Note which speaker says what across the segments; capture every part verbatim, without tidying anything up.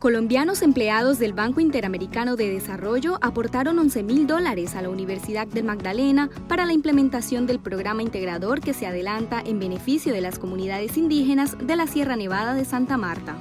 Speaker 1: Colombianos empleados del Banco Interamericano de Desarrollo aportaron once mil dólares a la Universidad del Magdalena para la implementación del programa integrador que se adelanta en beneficio de las comunidades indígenas de la Sierra Nevada de Santa Marta.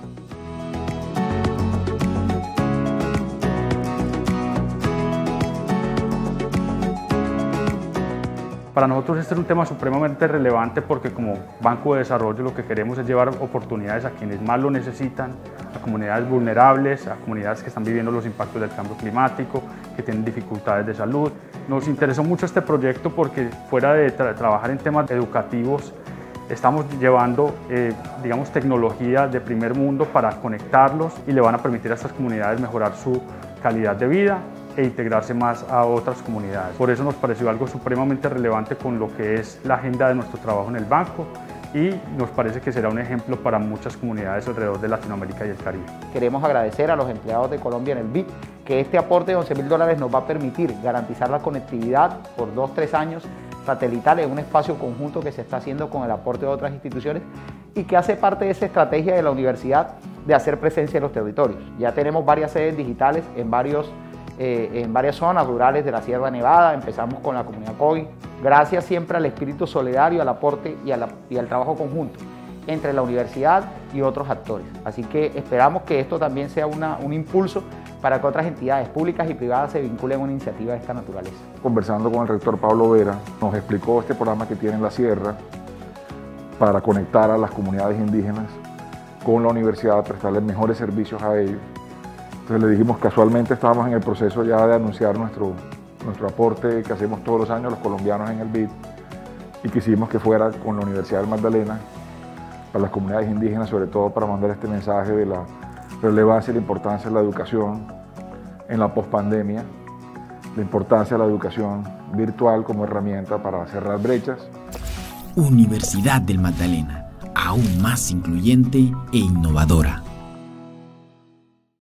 Speaker 2: Para nosotros este es un tema supremamente relevante porque como Banco de Desarrollo lo que queremos es llevar oportunidades a quienes más lo necesitan, a comunidades vulnerables, a comunidades que están viviendo los impactos del cambio climático, que tienen dificultades de salud. Nos interesó mucho este proyecto porque fuera de tra trabajar en temas educativos, estamos llevando eh, digamos, tecnología de primer mundo para conectarlos y le van a permitir a estas comunidades mejorar su calidad de vida e integrarse más a otras comunidades. Por eso nos pareció algo supremamente relevante con lo que es la agenda de nuestro trabajo en el banco y nos parece que será un ejemplo para muchas comunidades alrededor de Latinoamérica y el Caribe.
Speaker 3: Queremos agradecer a los empleados de Colombia en el B I D que este aporte de once mil dólares nos va a permitir garantizar la conectividad por dos, tres años satelital en un espacio conjunto que se está haciendo con el aporte de otras instituciones y que hace parte de esa estrategia de la universidad de hacer presencia en los territorios. Ya tenemos varias sedes digitales en varios Eh, en varias zonas rurales de la Sierra Nevada. Empezamos con la comunidad Coy, gracias siempre al espíritu solidario, al aporte y, a la, y al trabajo conjunto entre la universidad y otros actores. Así que esperamos que esto también sea una, un impulso para que otras entidades públicas y privadas se vinculen a una iniciativa de esta naturaleza.
Speaker 4: Conversando con el rector Pablo Vera, nos explicó este programa que tiene en la Sierra para conectar a las comunidades indígenas con la universidad, prestarles mejores servicios a ellos. Entonces le dijimos, casualmente estábamos en el proceso ya de anunciar nuestro, nuestro aporte que hacemos todos los años los colombianos en el B I D y quisimos que fuera con la Universidad del Magdalena para las comunidades indígenas, sobre todo para mandar este mensaje de la relevancia y la importancia de la educación en la pospandemia, la importancia de la educación virtual como herramienta para cerrar brechas.
Speaker 5: Universidad del Magdalena, aún más incluyente e innovadora.